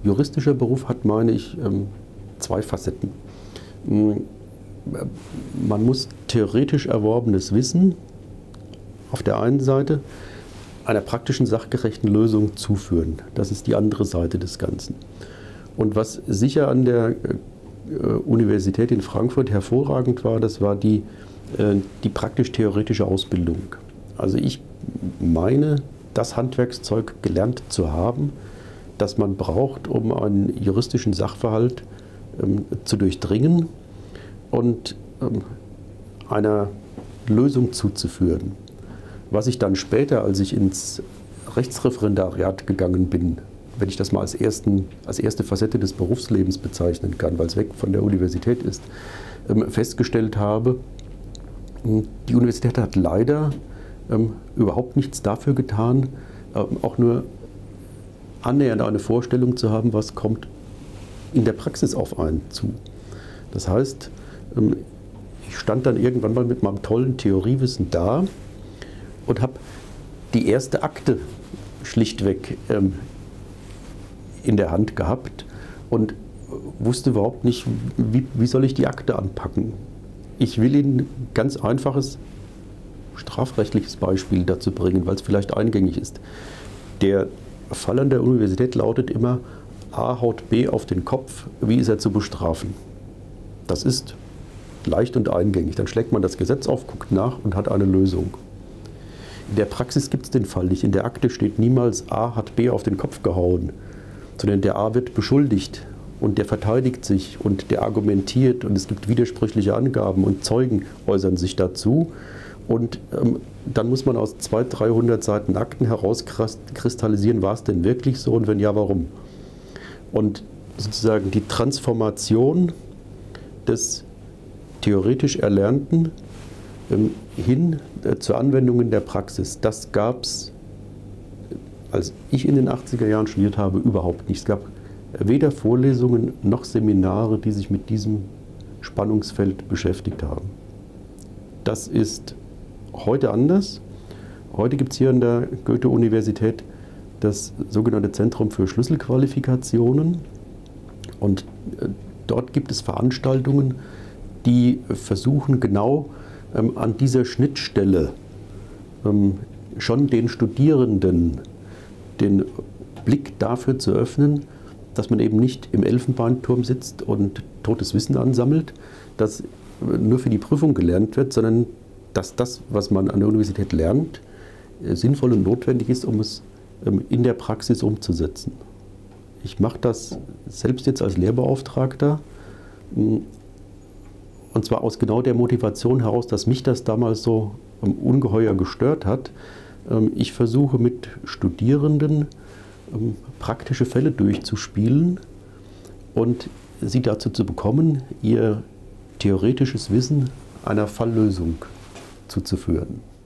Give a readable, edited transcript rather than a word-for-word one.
juristischer Beruf hat, meine ich, zwei Facetten. Man muss theoretisch erworbenes Wissen auf der einen Seite einer praktischen, sachgerechten Lösung zuführen. Das ist die andere Seite des Ganzen. Und was sicher an der Universität in Frankfurt hervorragend war, das war die praktisch-theoretische Ausbildung. Also ich meine, das Handwerkszeug gelernt zu haben, das man braucht, um einen juristischen Sachverhalt zu durchdringen und einer Lösung zuzuführen. Was ich dann später, als ich ins Rechtsreferendariat gegangen bin, wenn ich das mal als erste Facette des Berufslebens bezeichnen kann, weil es weg von der Universität ist, festgestellt habe, die Universität hat leider überhaupt nichts dafür getan, auch nur annähernd eine Vorstellung zu haben, was kommt in der Praxis auf einen zu. Das heißt, ich stand dann irgendwann mal mit meinem tollen Theoriewissen da und habe die erste Akte schlichtweg in der Hand gehabt und wusste überhaupt nicht, wie soll ich die Akte anpacken. Ich will Ihnen ein ganz einfaches strafrechtliches Beispiel dazu bringen, weil es vielleicht eingängig ist. Der Fall an der Universität lautet immer: A haut B auf den Kopf, wie ist er zu bestrafen? Das ist leicht und eingängig. Dann schlägt man das Gesetz auf, guckt nach und hat eine Lösung. In der Praxis gibt es den Fall nicht. In der Akte steht niemals, A hat B auf den Kopf gehauen, sondern der A wird beschuldigt und der verteidigt sich und der argumentiert und es gibt widersprüchliche Angaben und Zeugen äußern sich dazu. Und dann muss man aus 200, 300 Seiten Akten herauskristallisieren, war es denn wirklich so und wenn ja, warum? Und sozusagen die Transformation des theoretisch Erlernten hin zur Anwendung in der Praxis, das gab es, als ich in den 80er Jahren studiert habe, überhaupt nicht. Es gab weder Vorlesungen noch Seminare, die sich mit diesem Spannungsfeld beschäftigt haben. Das ist heute anders. Heute gibt es hier an der Goethe-Universität das sogenannte Zentrum für Schlüsselqualifikationen. Und dort gibt es Veranstaltungen, die versuchen genau an dieser Schnittstelle schon den Studierenden den Blick dafür zu öffnen, dass man eben nicht im Elfenbeinturm sitzt und totes Wissen ansammelt, das nur für die Prüfung gelernt wird, sondern dass das, was man an der Universität lernt, sinnvoll und notwendig ist, um es in der Praxis umzusetzen. Ich mache das selbst jetzt als Lehrbeauftragter, und zwar aus genau der Motivation heraus, dass mich das damals so ungeheuer gestört hat. Ich versuche mit Studierenden praktische Fälle durchzuspielen und sie dazu zu bekommen, ihr theoretisches Wissen einer Falllösung zuzuführen.